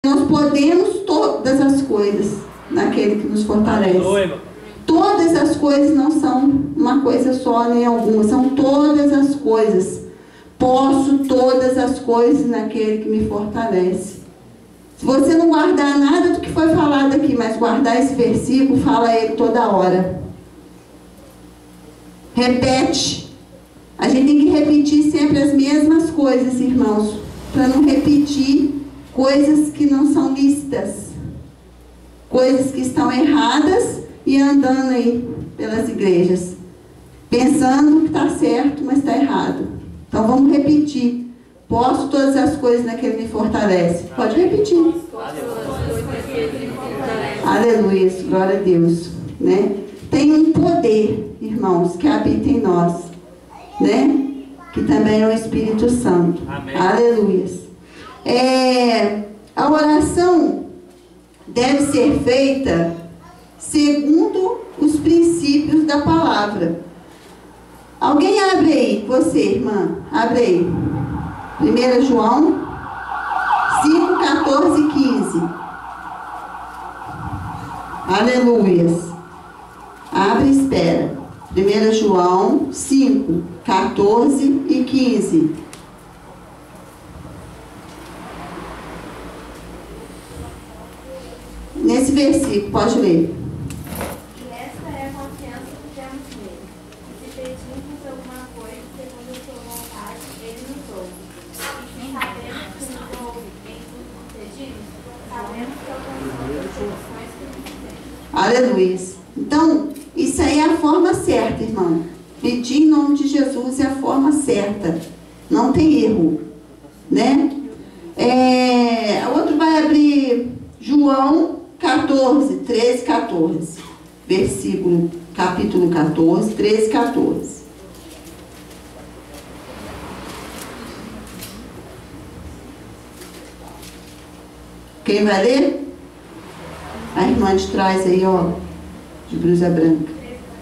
Nós podemos todas as coisas naquele que nos fortalece. Aleluia. Todas as coisas não são uma coisa só, nem alguma. São todas as coisas. Posso todas as coisas naquele que me fortalece. Se você não guardar nada do que foi falado aqui, mas guardar esse versículo, fala ele toda hora. Repete. A gente tem que repetir sempre as mesmas coisas, irmãos, para não repetir coisas que não são lícitas, coisas que estão erradas e andando aí pelas igrejas, pensando que está certo, mas está errado. Então vamos repetir. Posso todas as coisas naquele que me fortalece. Pode repetir. Aleluia, glória a Deus, né? Tem um poder, irmãos, que habita em nós, né? Que também é o Espírito Santo. Amém. Aleluia. A oração deve ser feita segundo os princípios da palavra. Alguém abre aí, você, irmã, abre aí. 1 João 5, 14 e 15. Aleluias. Abre e espera. 1 João 5, 14 e 15. Nesse versículo, pode ler. E esta é a confiança que temos nele. E se pedimos alguma coisa segundo a sua vontade, ele nos ouve. E se sabemos que nos ouve em tudo que pedimos, sabemos que alcançamos as soluções que pedimos. Aleluia. Então, isso aí é a forma certa, irmão. Pedir em nome de Jesus é a forma certa. Não tem erro, né? Outro vai abrir João 14, 13, 14. Versículo, capítulo 14, 13, 14. Quem vai ler? A irmã de trás aí, ó, de blusa branca.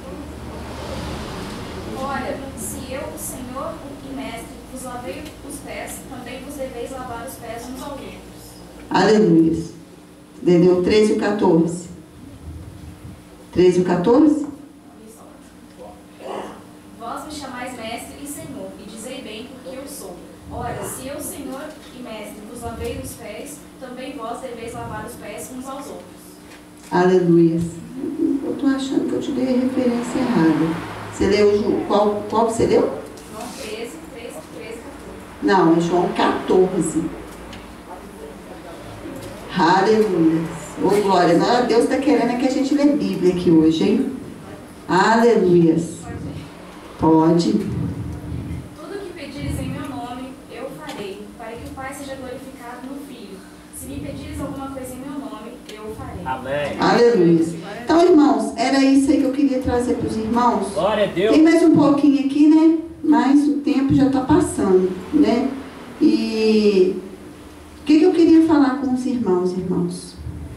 Ora, se eu, o Senhor e Mestre, vos lavei os pés, também vos deveis lavar os pés uns aos outros. Aleluia. Entendeu? 13 e 14. 13 e 14? Vós me chamais Mestre e Senhor, e dizei bem porque eu sou. Ora, se eu, Senhor e Mestre, vos lavei os pés, também vós deveis lavar os pés uns aos outros. Aleluia. Eu estou achando que eu te dei a referência errada. Você leu qual você leu? João 13, 13, 13, 14. Não, é João 14. Aleluia. Ô glória. Não, Deus está querendo que a gente lê Bíblia aqui hoje, hein? Aleluia. Pode. Tudo que pedires em meu nome, eu farei, para que o Pai seja glorificado no Filho. Se me pedires alguma coisa em meu nome, eu o farei. Amém. Aleluia. Então, irmãos, era isso aí que eu queria trazer para os irmãos. Glória a Deus. Tem mais um pouquinho aqui, né? Mas o tempo já está passando, né? E o que eu queria falar com os irmãos?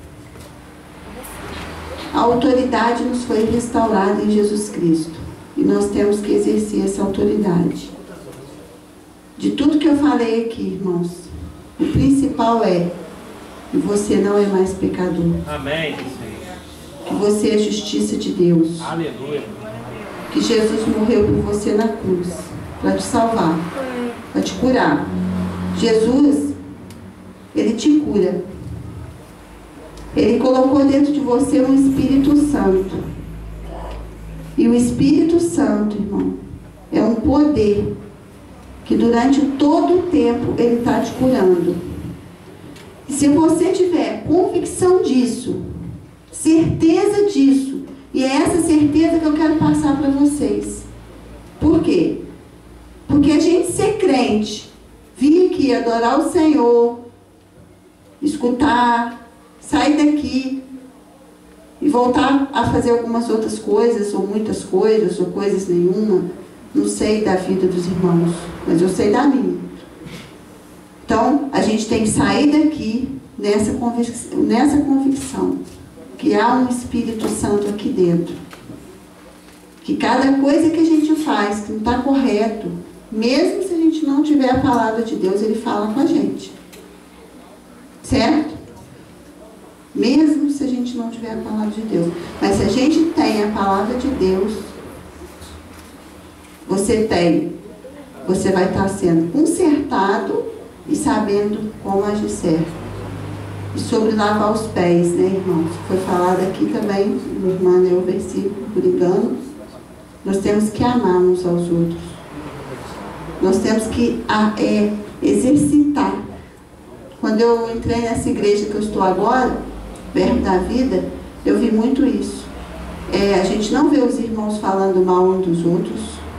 A autoridade nos foi restaurada em Jesus Cristo. E nós temos que exercer essa autoridade. De tudo que eu falei aqui, irmãos, o principal é que você não é mais pecador. Amém. Que você é justiça de Deus. Aleluia. Que Jesus morreu por você na cruz para te salvar, para te curar. Jesus, Ele te cura. Ele colocou dentro de você um Espírito Santo. E o Espírito Santo, irmão, é um poder que durante todo o tempo Ele está te curando. E se você tiver convicção disso, certeza disso, e é essa certeza que eu quero passar para vocês. Por quê? Porque a gente ser crente, vir aqui adorar o Senhor, escutar, sair daqui e voltar a fazer algumas outras coisas, ou muitas coisas, ou coisas nenhuma, não sei da vida dos irmãos, mas eu sei da minha. Então, a gente tem que sair daqui nessa convicção que há um Espírito Santo aqui dentro. Que cada coisa que a gente faz que não está correto, mesmo se a gente não tiver a palavra de Deus, Ele fala com a gente. Certo? mesmo se a gente não tiver a palavra de Deus. Mas se a gente tem a palavra de Deus, você vai estar sendo consertado e sabendo como agir certo. E sobre lavar os pés, né, irmãos? Foi falado aqui também, a irmã leu o versículo, por engano. Nós temos que amar uns aos outros. Nós temos que exercitar. Quando eu entrei nessa igreja que eu estou agora, Verbo da Vida, eu vi muito isso. A gente não vê os irmãos falando mal uns dos outros.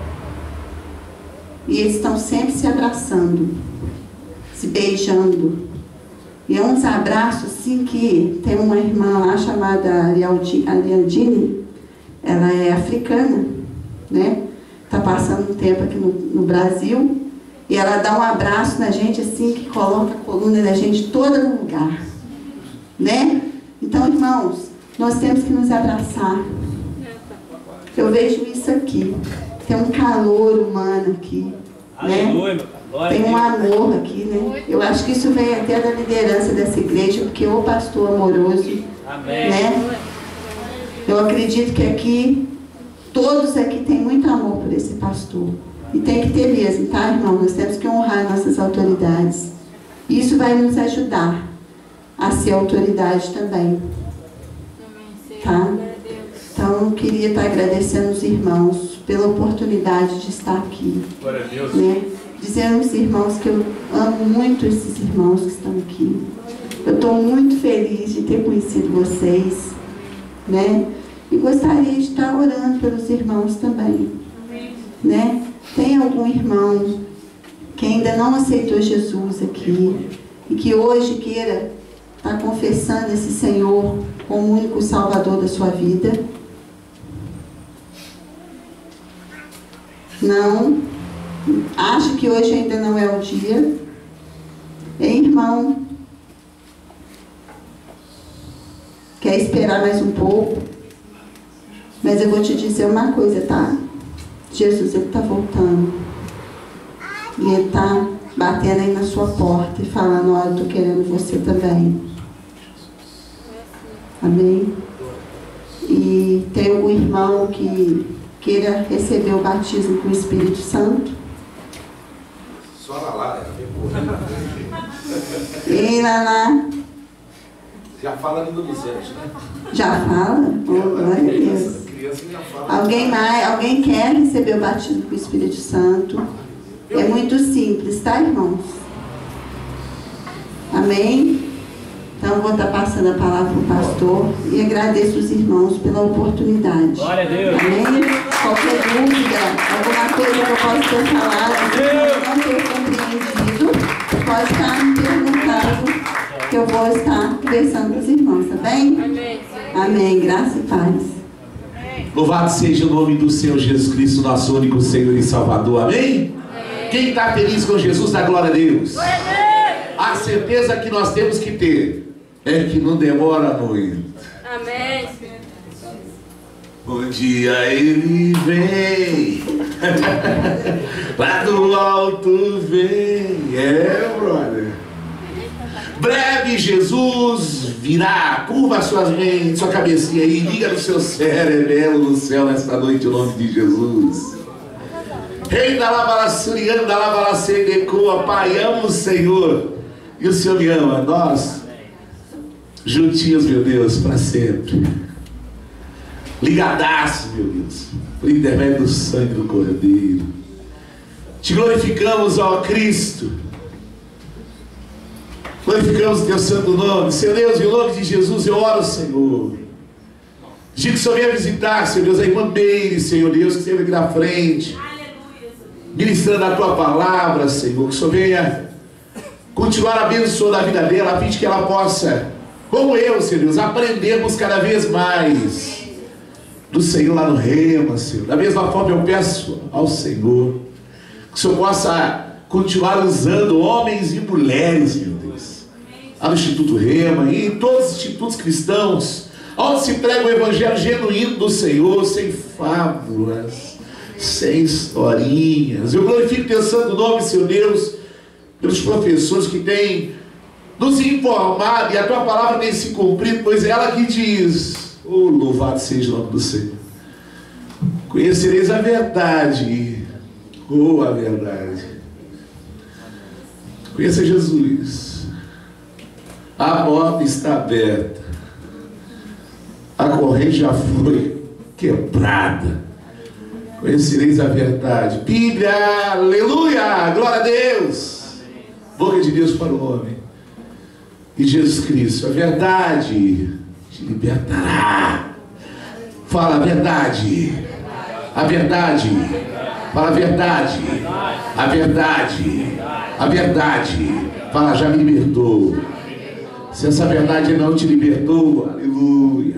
E eles estão sempre se abraçando, se beijando. E é uns abraços assim que tem uma irmã lá chamada Arialdine, ela é africana, né? Está passando um tempo aqui no Brasil, e ela dá um abraço na gente assim, que coloca a coluna da gente toda no lugar, né? Então, irmãos, nós temos que nos abraçar. Eu vejo isso aqui. Tem um calor humano aqui, né? Tem um amor aqui, né? Eu acho que isso vem até da liderança dessa igreja, porque o pastor amoroso, né? Eu acredito que aqui, todos aqui têm muito amor por esse pastor. E tem que ter mesmo, tá, irmão? Nós temos que honrar nossas autoridades. Isso vai nos ajudar a ser autoridade também. Tá? Então, eu queria estar agradecendo os irmãos pela oportunidade de estar aqui. Glória a Deus. Né? Dizendo aos irmãos que eu amo muito esses irmãos que estão aqui. Eu estou muito feliz de ter conhecido vocês, né? E gostaria de estar orando pelos irmãos também, né? Tem algum irmão que ainda não aceitou Jesus aqui e que hoje queira estar confessando esse Senhor como o único Salvador da sua vida? Não? Acha que hoje ainda não é o dia? Irmão, quer esperar mais um pouco? Mas eu vou te dizer uma coisa, tá? Jesus, Ele está voltando. E Ele está batendo aí na sua porta e falando, olha, eu estou querendo você também. Amém? E tem algum irmão que queira receber o batismo com o Espírito Santo? Só lá, né? E lá. Já fala língua dos céus, né? Já fala? Oh, glória a Deus. Criança já fala. Alguém quer receber o batismo com o Espírito Santo? É muito simples, tá, irmãos? Amém? Então, eu vou estar passando a palavra para o pastor e agradeço os irmãos pela oportunidade. Glória a Deus. Amém? Qualquer dúvida, alguma coisa que eu possa ter falado, que eu não ter compreendido, pode estar me perguntando, que eu vou estar conversando com os irmãos, tá bem? Amém. Amém. Graça e paz. Louvado seja o nome do Senhor Jesus Cristo, nosso único Senhor e Salvador. Amém? Quem está feliz com Jesus, dá glória a Deus. A certeza que nós temos que ter é que não demora muito. Amém. Um dia Ele vem, lá do alto vem. Brother. Breve Jesus virá. Curva sua cabecinha aí, liga no seu cerebelo no céu nesta noite, o nome de Jesus. Rei da Lavalassuriana, da Lavalacendecoa, Pai, amo o Senhor e o Senhor me ama. Nós, juntinhos, meu Deus, para sempre. Ligadaço, meu Deus, por intermédio do sangue do Cordeiro. Te glorificamos, ó Cristo. Glorificamos o teu santo nome. Senhor Deus, em nome de Jesus, eu oro, Senhor. Digo que o Senhor venha visitar, Senhor Deus, a irmã Beire, Senhor Deus, que esteve aqui na frente. Ministrando a tua palavra, Senhor. Que o Senhor venha continuar abençoando a vida dela, a fim de que ela possa, como eu, Senhor Deus, aprendermos cada vez mais do Senhor lá no Rema, Senhor. Da mesma forma eu peço ao Senhor que o Senhor possa continuar usando homens e mulheres, meu Deus, lá no Instituto Rema e em todos os institutos cristãos, onde se prega o evangelho genuíno do Senhor, sem fábulas, sem historinhas. Eu glorifico teu santo nome, Senhor Deus, pelos professores que têm nos informado, e a tua palavra tem se cumprido, pois é ela que diz: oh, louvado seja o nome do Senhor. Conhecereis a verdade, oh, a verdade. Conheça Jesus. A porta está aberta, a corrente já foi quebrada. Conhecereis a verdade. Bíblia, aleluia, glória a Deus. Boca de Deus para o homem. E Jesus Cristo, a verdade te libertará. Fala a verdade. A verdade. Fala a verdade. A verdade. A verdade. Fala, já me libertou. Se essa verdade não te libertou, aleluia,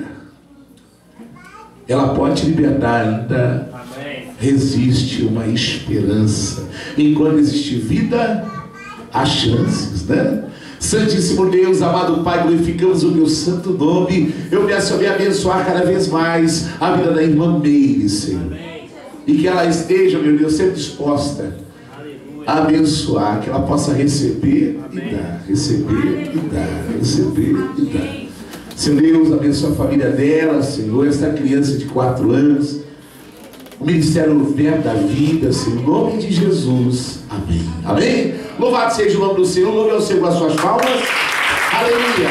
ela pode te libertar ainda. Existe uma esperança. Enquanto existe vida, há chances, né? Santíssimo Deus, amado Pai, glorificamos o meu santo nome. Eu peço a me abençoar cada vez mais a vida da irmã Meire, Senhor. E que ela esteja, meu Deus, sempre disposta a abençoar, que ela possa receber e dar, receber e dar, receber e dar. Senhor Deus, abençoa a família dela, Senhor, essa criança de 4 anos, o ministério Verbo da Vida, Senhor, em nome de Jesus, amém. Amém? Louvado seja o nome do Senhor, louve ao Senhor com as suas palmas, aleluia.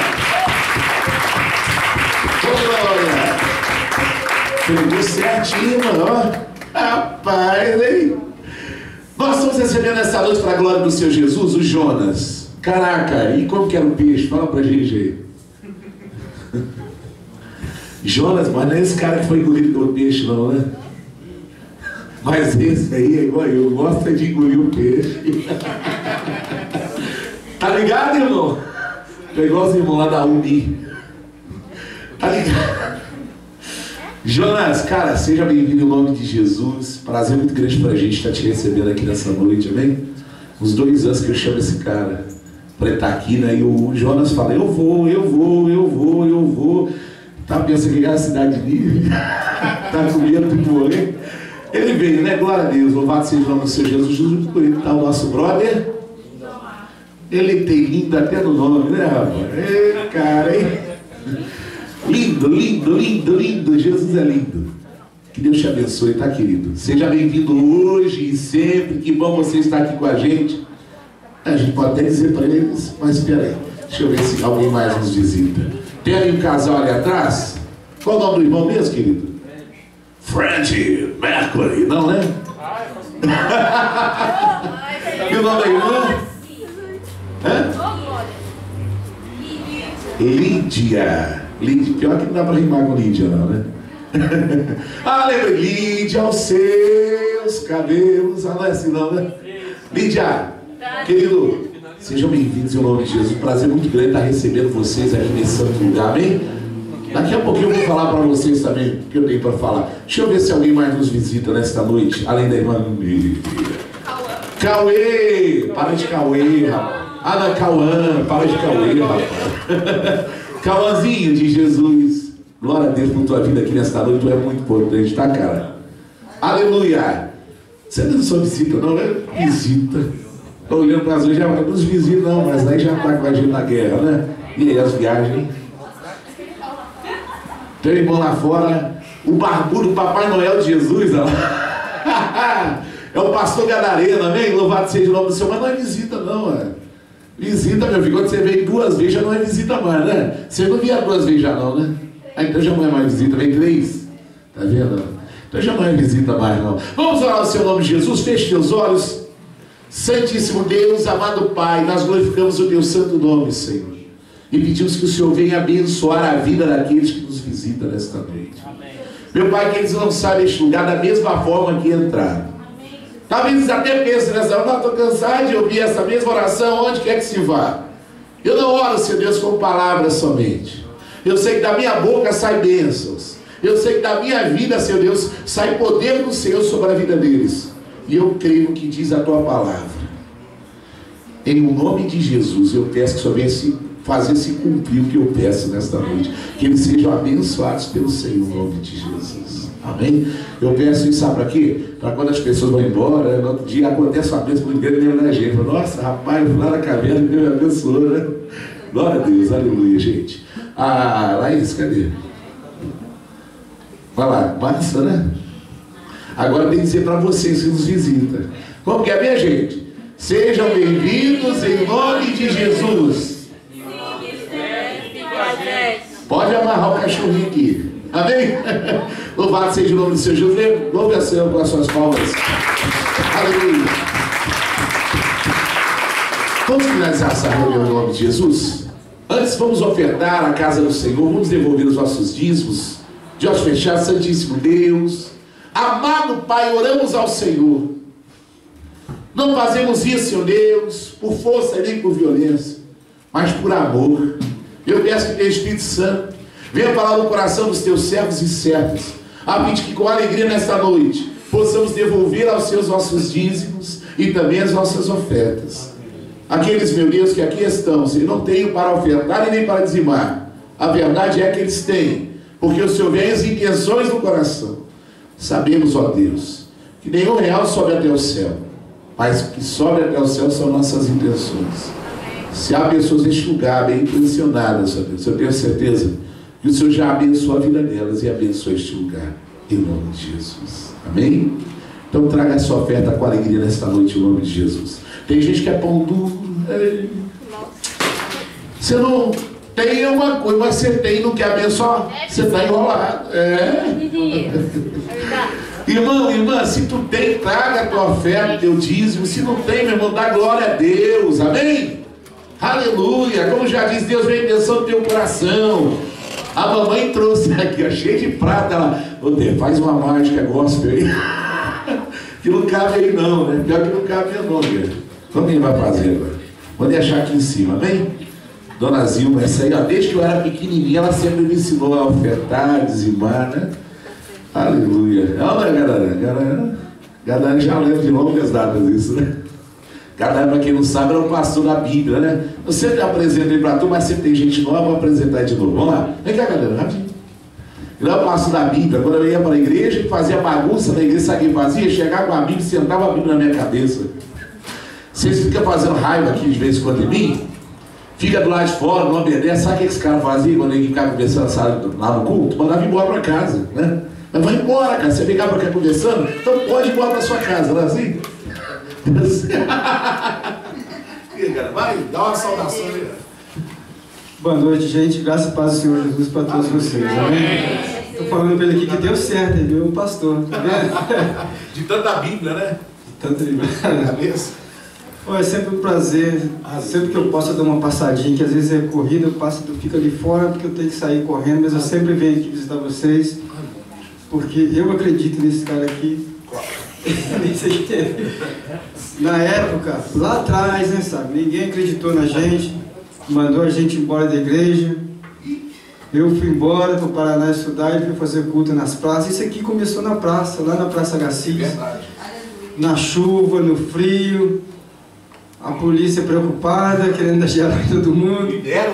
Glória. Pegou certinho, ó. Rapaz, hein? Nós estamos recebendo essa noite para a glória do Senhor Jesus, o Jonas. Caraca, e como que era o peixe? Fala pra gente aí. Jonas, mas não é esse cara que foi engolido pelo peixe não, né? Mas esse aí é igual eu, gosta de engolir o peixe. Tá ligado, irmão? É igual os irmãos lá da Uni. Tá ligado? Jonas, cara, seja bem-vindo em nome de Jesus. Prazer muito grande pra gente estar te recebendo aqui nessa noite, amém? Uns 2 anos que eu chamo esse cara pra estar aqui, né? E o Jonas fala, eu vou. Tá pensando que é a cidade livre? Tá com medo de morrer? Ele veio, né? Glória a Deus, louvado seja o nome do Senhor Jesus. Junto com ele tá o nosso brother. Ele tem lindo até no nome, né, rapaz? Ei, cara, hein? Lindo, lindo, lindo, lindo. Jesus é lindo. Que Deus te abençoe, tá, querido? Seja bem-vindo hoje e sempre. Que bom você estar aqui com a gente. A gente pode até dizer para eles, mas espera aí. Deixa eu ver se alguém mais nos visita. Tem ali um casal ali atrás. Qual o nome do irmão mesmo, querido? Fred Mercury, não, né? E o nome da irmã? Lídia. Lídia. Pior que não dá para rimar com Lídia, não, né? Ah, lembra? Lídia aos seus cabelos. Ah, não é assim, não, né? Lídia, querido, sejam bem-vindos em nome de Jesus. Prazer muito grande estar recebendo vocês aqui nesse santo lugar, amém? Daqui a pouquinho eu vou falar para vocês também o que eu tenho para falar. Deixa eu ver se alguém mais nos visita nesta noite, além da irmã Cauê. Para de Cauê, rapaz. Ah, não, Cauã, para de Cauê, rapaz. Cauãzinho de Jesus. Glória a Deus por tua vida aqui nesta noite, tu é muito importante, tá, cara? Aleluia. Você não só visita, não, é visita. Estou olhando para as vezes, já não nos visita, não, mas aí já está com a gente na guerra, né? E aí as viagens. Tem um irmão lá fora, o barbudo Papai Noel de Jesus, ó. É o pastor Gadareno, amém? Louvado seja o nome do Senhor, mas não é visita, não, é. Visita, meu filho, quando você veio 2 vezes já não é visita mais, né? Você não via 2 vezes já não, né? Ah, então já não é mais visita, vem 3. Tá vendo? Então já não é visita mais, não. Vamos orar no seu nome de Jesus, feche teus olhos. Santíssimo Deus, amado Pai, nós glorificamos o teu santo nome, Senhor. E pedimos que o Senhor venha abençoar a vida daqueles que nos visitam nesta noite. Amém. Meu Pai, que eles não saem deste lugar da mesma forma que entraram. Amém. Talvez eles até pensem nessa hora, não, estou cansado de ouvir essa mesma oração, onde quer que se vá. Eu não oro, Senhor Deus, com palavras somente. Eu sei que da minha boca sai bênçãos. Eu sei que da minha vida, Senhor Deus, sai poder do Senhor sobre a vida deles. E eu creio no que diz a tua palavra. Em nome de Jesus, eu peço que o Senhor venha fazer-se cumprir o que eu peço nesta noite. Que eles sejam abençoados pelo Senhor, em nome de Jesus. Amém? Eu peço isso, sabe para quê? Para quando as pessoas vão embora, no outro dia acontece uma bênção muito grande, lembra da gente. Nossa, rapaz, lá na caverna, Deus me abençoou, né? Glória a Deus, aleluia, gente. Ah, Laís, cadê? Vai lá, massa, né? Agora tem que dizer para vocês que nos visitam. Como que é, minha gente? Sejam bem-vindos em nome de Jesus. Pode amarrar o cachorrinho aqui. Amém? Louvado seja o nome do Senhor Jesus. Louve a Senhor com as suas palmas. Aleluia. Vamos finalizar essa reunião em nome de Jesus? Antes, vamos ofertar a casa do Senhor. Vamos devolver os nossos dízimos. De olhos fechados, Santíssimo Deus. Amado Pai, oramos ao Senhor. Não fazemos isso, Senhor Deus, por força nem por violência, mas por amor. Eu peço que o Espírito Santo venha falar no coração dos teus servos e servas, a fim de que com alegria nesta noite possamos devolver aos seus nossos dízimos e também as nossas ofertas. Aqueles, meu Deus, que aqui estão, Senhor, não tenho para ofertar e nem para dizimar. A verdade é que eles têm, porque o Senhor vê as intenções do coração. Sabemos, ó Deus, que nenhum real sobe até o céu, mas o que sobe até o céu são nossas intenções. Se há pessoas neste lugar bem intencionadas, ó Deus, eu tenho certeza que o Senhor já abençoou a vida delas e abençoou este lugar, em nome de Jesus. Amém? Então traga a sua oferta com alegria nesta noite, em nome de Jesus. Tem gente que é pão duro. Você não tem uma coisa, mas você tem, não quer abençoar, você está enrolado. Irmão, irmã, se tu tem, traga a tua oferta, teu dízimo. Se não tem, meu irmão, dá glória a Deus. Amém? Aleluia. Como já diz, Deus vem pensando no teu coração. A mamãe trouxe aqui, ó, cheio de prata. Ela, faz uma mágica gospel aí. Que não cabe aí não, né? Pior que não cabe meu nome. Então quem vai fazer agora? Vou deixar aqui em cima, amém? Dona Zilma, essa aí, ó, desde que eu era pequenininha, ela sempre me ensinou a ofertar, a dizimar, né? Aleluia. Olha, galera já lembra de longas datas isso, né? Galera, para quem não sabe, era o pastor da Bíblia, né? Eu sempre apresentei para tu, mas sempre tem gente nova, vou apresentar de novo. Vamos lá. Vem cá, galera, rapidinho. Ele era o pastor da Bíblia. Quando eu ia para a igreja, ele fazia bagunça na igreja, sabe o que fazia? Chegava com a Bíblia e sentava a Bíblia na minha cabeça. Vocês ficam fazendo raiva aqui de vez em quando em mim? Fica do lado de fora, não obedece. Sabe o que esse cara fazia quando ele ficava conversando lá no culto? Mandava embora para casa, né? Mas vai embora, cara. Você ficava aqui conversando, então pode ir embora para sua casa, não é assim? Vai, dá uma saudação aí. Boa noite, gente. Graças e paz do Senhor Jesus para todos vocês. Amém? Estou falando para ele aqui que deu certo, ele viu um pastor. Tá vendo? De tanta Bíblia, né? De tanta Bíblia. É sempre um prazer. Sempre que eu posso eu dou uma passadinha, que às vezes é corrida, eu passo, eu fico ali fora porque eu tenho que sair correndo, mas eu sempre venho aqui visitar vocês, porque eu acredito nesse cara aqui. Na época, lá atrás, né, sabe? Ninguém acreditou na gente, mandou a gente embora da igreja. Eu fui embora para o Paraná estudar e fui fazer culto nas praças. Isso aqui começou na praça, lá na Praça Garcia. Na chuva, no frio. A polícia preocupada, querendo gerar todo mundo.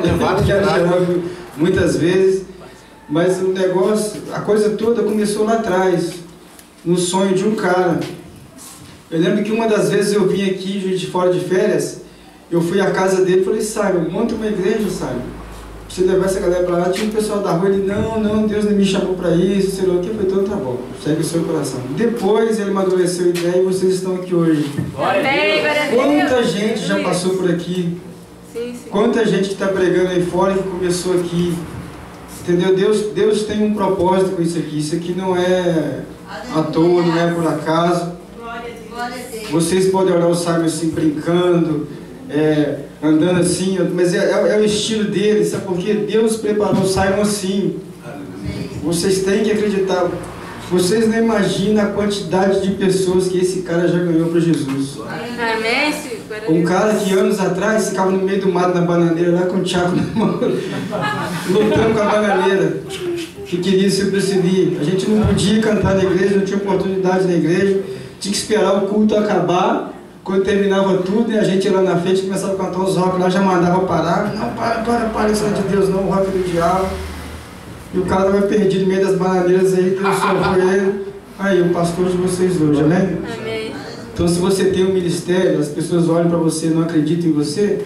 Muitas vezes. Mas o negócio, a coisa toda começou lá atrás, no sonho de um cara. Eu lembro que uma das vezes eu vim aqui, de fora de férias, eu fui à casa dele e falei, Simon, monta uma igreja, Simon. Você levar essa galera para lá. Tinha um pessoal da rua, ele, não, Deus não me chamou para isso, sei lá o que. Foi então tá bom, segue o seu coração. Depois ele amadureceu a ideia e vocês estão aqui hoje. Quanta gente já passou por aqui, quanta gente que está pregando aí fora que começou aqui. Entendeu? Deus tem um propósito com isso aqui. Isso aqui não é à toa, não é por acaso. Vocês podem olhar o Simon assim, brincando, andando assim, mas é o estilo dele, sabe por quê? Deus preparou o Simon assim. Vocês têm que acreditar. Vocês não imaginam a quantidade de pessoas que esse cara já ganhou para Jesus. Um cara que anos atrás ficava no meio do mato na bananeira, lá com o Thiago na mão, lutando com a bananeira, que queria se perseguir. A gente não podia cantar na igreja, não tinha oportunidade na igreja, tinha que esperar o culto acabar. Quando terminava tudo, e a gente ia lá na frente, começava a cantar os rock lá, já mandava parar. Não, para, isso não é de Deus não, o rock do diabo. E o cara estava perdido no meio das bananeiras aí, Deus salvou ele. Aí, o pastor de vocês hoje, né? Amém. Então, se você tem um ministério, as pessoas olham para você e não acreditam em você,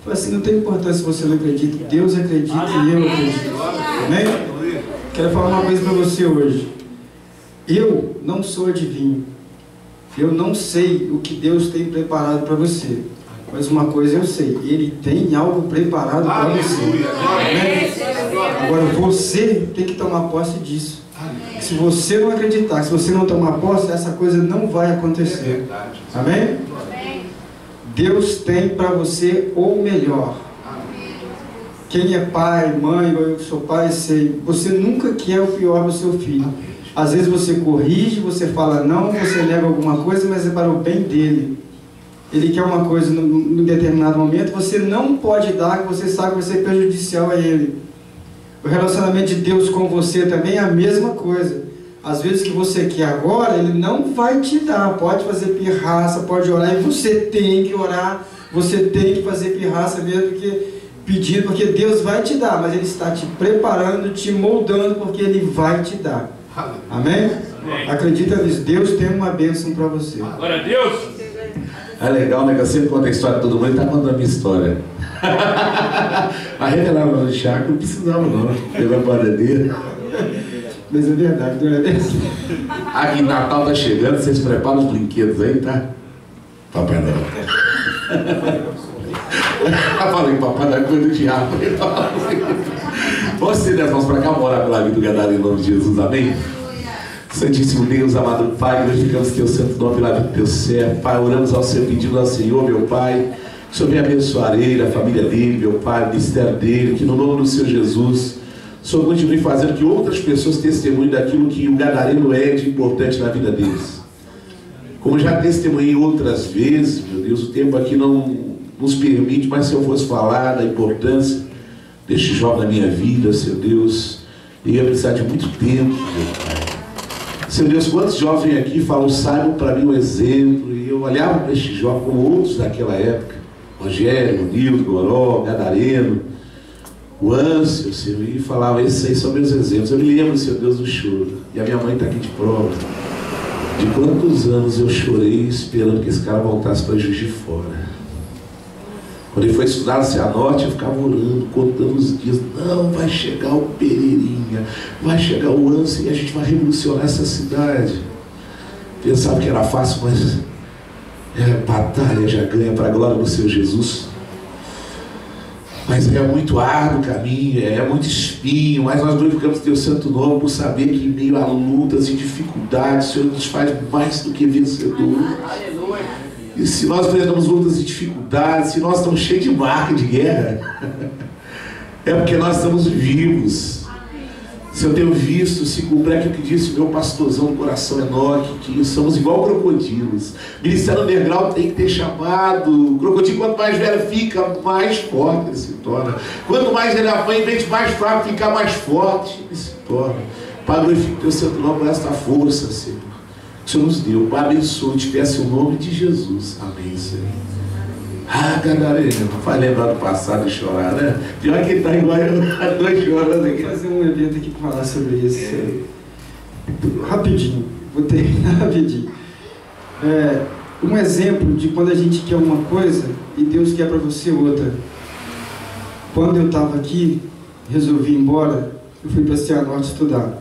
Assim, não tem importância se você não acredita. Deus acredita e eu acredito. Amém? Quero falar uma coisa para você hoje. Eu não sou adivinho. Eu não sei o que Deus tem preparado para você. Mas uma coisa eu sei, Ele tem algo preparado para você. Amém? Agora você tem que tomar posse disso. Se você não acreditar, se você não tomar posse, essa coisa não vai acontecer. Amém? Deus tem para você o melhor. Quem é pai, mãe, eu sou pai, sei. Você nunca quer o pior do seu filho. Às vezes você corrige, você fala não, você nega alguma coisa, mas é para o bem dele. Ele quer uma coisa num determinado momento, você não pode dar, que você sabe que vai ser prejudicial a ele. O relacionamento de Deus com você também é a mesma coisa. Às vezes que você quer agora, Ele não vai te dar. Pode fazer pirraça, pode orar, e você tem que orar, você tem que fazer pirraça mesmo, pedindo, porque Deus vai te dar, mas Ele está te preparando, te moldando, porque Ele vai te dar. Amém? Acredita nisso, Deus tem uma bênção para você. Glória a Deus! É legal, né? Que eu sempre conto a história de todo mundo, ele está contando a minha história. A revelar no chácara não precisava não, teve a banadeira. Mas é verdade, não é mesmo? Aqui Natal tá chegando, vocês preparam os brinquedos aí, tá? Papai Noel. Eu falei, papai da coisa do diabo. Vamos estender as mãos para cá, vamos orar pela vida do Gadareno em nome de Jesus, amém? Santíssimo Deus, amado Pai, glorificamos teu santo nome pela vida do teu servo. Pai, oramos ao Senhor, pedindo ao Senhor, meu Pai, que o Senhor venha abençoar ele, a família dele, meu Pai, o ministério dele, que no nome do Senhor Jesus, o Senhor continue fazendo que outras pessoas testemunhem daquilo que o Gadareno é de importante na vida deles. Como já testemunhei outras vezes, meu Deus, o tempo aqui não nos permite, mas se eu fosse falar da importância deste jovem na minha vida, Senhor Deus, eu ia precisar de muito tempo, meu Pai. Senhor Deus, quantos jovens aqui falam, saibam para mim um exemplo, e eu olhava para este jovem como outros daquela época, Rogério, Nildo, Goró, Gadareno, o Âncio, Senhor, e falava, esses aí são meus exemplos. Eu me lembro, Senhor Deus, do choro, e a minha mãe está aqui de prova, de quantos anos eu chorei esperando que esse cara voltasse para Juiz de Fora. Quando ele foi estudar no Cianorte, eu ficava orando, contando os dias. Não, vai chegar o Pereirinha, vai chegar o Âncio e a gente vai revolucionar essa cidade. Pensava que era fácil, mas batalha já ganha para a glória do Senhor Jesus. Mas é muito árduo o caminho, é muito espinho, mas nós glorificamos teu santo nome por saber que em meio a lutas e dificuldades, o Senhor nos faz mais do que vencedor. Aleluia. E se nós enfrentamos lutas e dificuldades, se nós estamos cheios de marca de guerra, é porque nós estamos vivos. Se eu tenho visto se cumprir aquilo que disse o meu pastorzão do coração Enoque, que somos igual crocodilos. Ministério underground tem que ter chamado. O crocodilo, quanto mais velho fica, mais forte ele se torna. Quanto mais ele apanha, em vez de mais fraco, ficar mais forte ele se torna. Pai, glorifique o teu santo nome com esta força, Senhor. O Senhor nos deu. Pai, abençoe, te peço em nome de Jesus. Amém, Senhor. Ah, Gadareno, não faz lembrar do passado e chorar, né? Pior que ele está igual eu, dois chorando aqui. Vou fazer um evento aqui para falar sobre isso. Rapidinho, vou terminar rapidinho. Um exemplo de quando a gente quer uma coisa e Deus quer para você outra. Quando eu estava aqui, resolvi ir embora, eu fui para Cianorte estudar.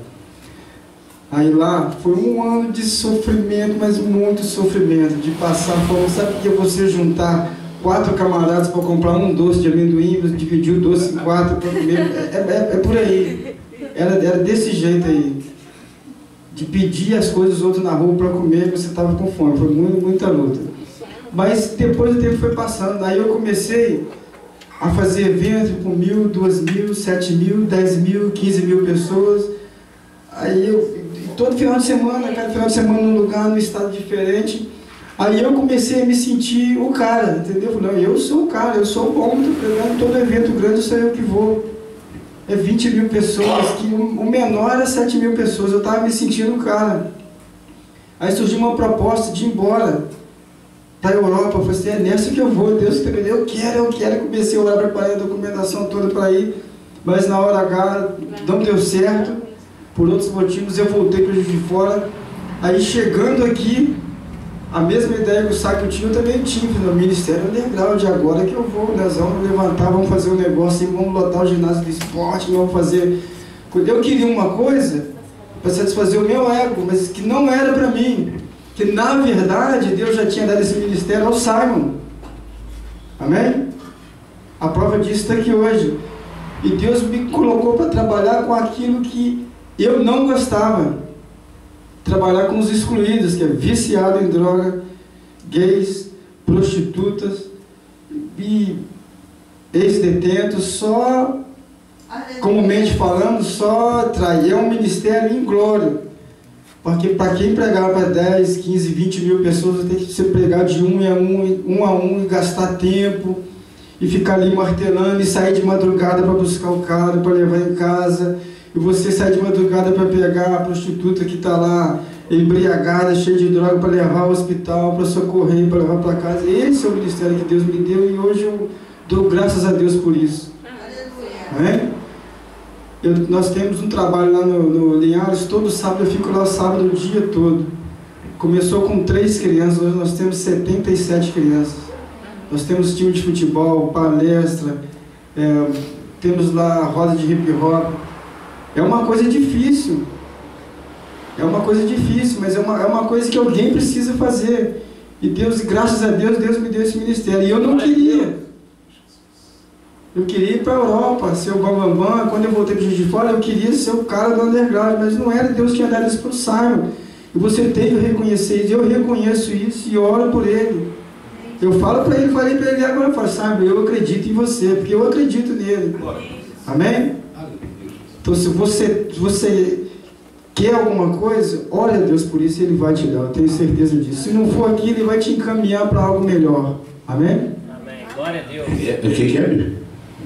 Aí lá foi um ano de sofrimento, mas muito sofrimento, de passar fome. Sabe o que é você juntar 4 camaradas para comprar um doce de amendoim, você dividir o doce em 4 para comer? É por aí. Era desse jeito aí. De pedir as coisas dos outros na rua para comer, você estava com fome. Foi muita luta. Mas depois o tempo foi passando. Aí eu comecei a fazer eventos com 1.000, 2.000, 7.000, 10.000, 15.000 pessoas. Aí eu, todo final de semana, cada final de semana num lugar, num estado diferente. Aí eu comecei a me sentir o cara, entendeu? Não, eu sou o cara, eu sou bom, todo evento grande sou eu que vou. É 20.000 pessoas, que o menor é 7.000 pessoas, eu estava me sentindo o cara. Aí surgiu uma proposta de ir embora para a Europa. Eu falei assim, é nessa que eu vou, Deus que eu quero. Comecei a orar, preparei a documentação toda para ir, mas na hora H não deu certo. Por outros motivos eu voltei para Juiz de Fora. Aí chegando aqui, A mesma ideia que o Sáquio tinha, eu também tive no Ministério Underground. Agora que eu vou, nós vamos levantar, vamos fazer um negócio, vamos lotar o ginásio do esporte, vamos fazer... Eu queria uma coisa para satisfazer o meu ego, mas que não era para mim. Que na verdade Deus já tinha dado esse ministério ao Simon. Amém? A prova disso está aqui hoje. E Deus me colocou para trabalhar com aquilo que eu não gostava. Trabalhar com os excluídos, que é viciado em droga, gays, prostitutas e ex-detentos, só, comumente falando, só trair. É um ministério inglório. Porque para quem pregar para 10, 15, 20 mil pessoas, tem que ser pregar de um a um e gastar tempo, e ficar ali martelando, e sair de madrugada para buscar o cara, para levar em casa. E você sai de madrugada para pegar a prostituta que está lá embriagada, cheia de droga, para levar ao hospital, para socorrer, para levar para casa. Esse é o ministério que Deus me deu e hoje eu dou graças a Deus por isso. Amém? Nós temos um trabalho lá no Linhares, todo sábado eu fico lá o sábado o dia todo. Começou com 3 crianças, hoje nós temos 77 crianças. Nós temos time de futebol, palestra, temos lá roda de hip hop. É uma coisa difícil. É uma coisa difícil, mas é uma coisa que alguém precisa fazer. E Deus, graças a Deus, Deus me deu esse ministério. E eu não queria. Eu queria ir para a Europa, ser o bambambam. Quando eu voltei para o Juiz de Fora, eu queria ser o cara do underground, mas não era Deus que tinha dado isso para o Simon. E você tem que reconhecer isso. Eu reconheço isso e oro por ele. Eu falo para ele, falei para ele agora, eu falo, Simon, eu acredito em você, porque eu acredito nele. Amém? Então, se você quer alguma coisa, ore a Deus por isso e Ele vai te dar, eu tenho certeza disso. Se não for aqui, Ele vai te encaminhar para algo melhor. Amém? Amém. Glória a Deus. O que é, Bíblia?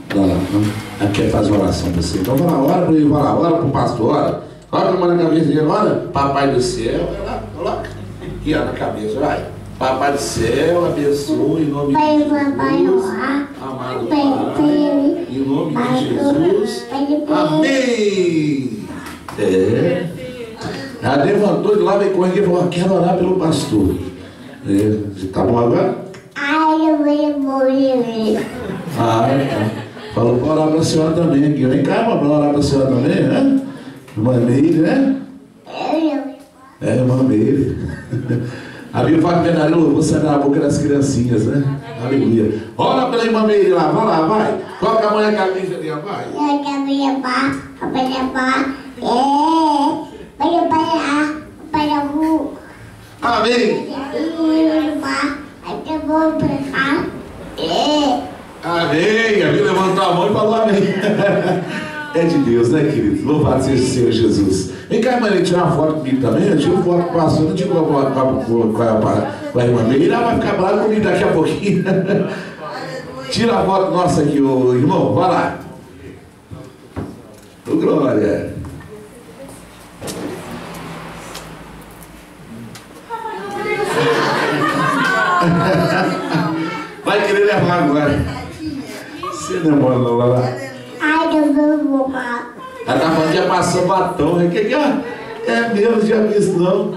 Aqui faz uma oração para você. Então, vai lá, ora para ele, vai lá, ora para o pastor, ora para a mão na cabeça dele, ora, Papai do céu, coloca aqui ó, na cabeça, vai. Papai do céu, abençoe em nome de Jesus. Amado Pai, em nome de Jesus. Amém. Ela levantou de lá, veio correndo e falou, quero orar pelo pastor. Tá bom agora? Eu vou morrer. Tá. Falou para orar para a senhora também aqui. Vem cá, para orar para a senhora também, né? Irmã Meire, né? Irmã Meire. A Bíblia fala que verdadeiro louvor sai da boca das criancinhas, né? Aleluia. Ora pela irmã Meire lá, vai lá, vai. Coloca a mão na cabeça dela, vai. Amém. Amém. A Bíblia levantou a mão e falou amém. É de Deus, né, querido? Louvado seja o Senhor Jesus. Vem cá, irmã, tirar uma foto comigo também. Eu tiro foto com o pastor, não tiro uma foto com a irmã Meire. Ela vai ficar brava comigo daqui a pouquinho. Tira a foto nossa aqui, ô irmão. Vai lá. Ô, glória. Vai querer levar agora. Você demora não, vai lá. Ela tá falando que ia passar batom. O que é? É mesmo, já vi isso não.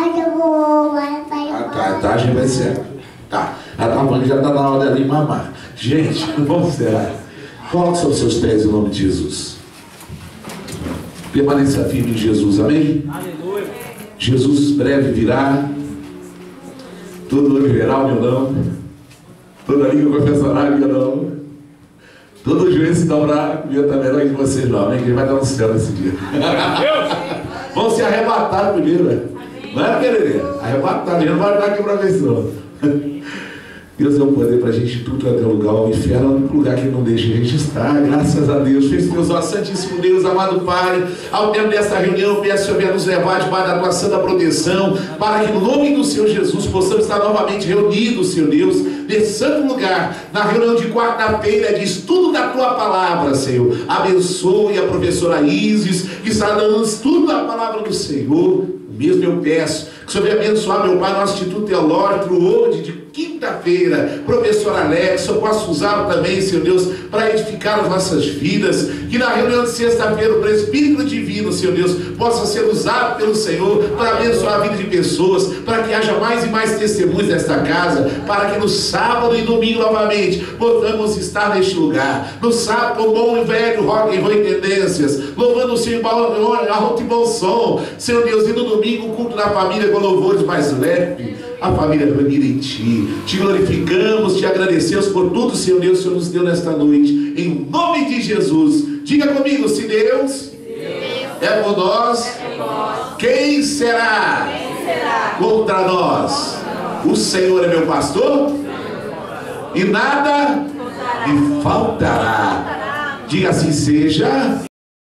Tá, a gente vai ser. Tá. Ela tá falando que já tá na hora dela ir mamar. Gente, vamos encerrar. Coloque sobre seus pés em nome de Jesus. Permaneça firme em Jesus, amém? Aleluia. Jesus breve virá. Todo olho verá o meu nome. Toda língua confessará o meu nome. Todo joelho se dobrar, eu também não é de vocês não, amém? Quem vai dar no céu nesse dia. Vão se arrebatar primeiro, né? Não é, querer? Arrebatar, não vai dar aqui pra ver não. Deus é um poder para a gente tudo até o lugar. O inferno é o único lugar que não deixa a gente estar. Graças a Deus. Fez Deus, ó Santíssimo Deus, amado Pai, ao tempo desta reunião, peço que o Senhor nos levar debaixo da tua santa proteção, para que no nome do Senhor Jesus possamos estar novamente reunidos, Senhor Deus, nesse santo lugar, na reunião de quarta-feira de estudo da tua palavra, Senhor. Abençoe a professora Isis, que está dando estudo da palavra do Senhor. Mesmo eu peço que o Senhor venha abençoar, meu Pai, nosso Instituto Teológico, hoje de quinta-feira, professor Alex, eu posso usá-lo também, Senhor Deus, para edificar as nossas vidas, que na reunião de sexta-feira o presbítero divino, Senhor Deus, possa ser usado pelo Senhor para abençoar a vida de pessoas, para que haja mais e mais testemunhos nesta casa, para que no sábado e domingo novamente possamos estar neste lugar, no sábado o bom e velho rock and roll em tendências, louvando o Senhor alto e bom som, Senhor Deus, e no domingo o culto da família com louvores mais leve, a família reunida em Ti. Te glorificamos, Te agradecemos por tudo, Senhor Deus, que o Senhor nos deu nesta noite, em nome de Jesus. Diga comigo, se Deus é por nós, quem será contra nós? O Senhor é meu pastor e nada me faltará. Diga assim seja.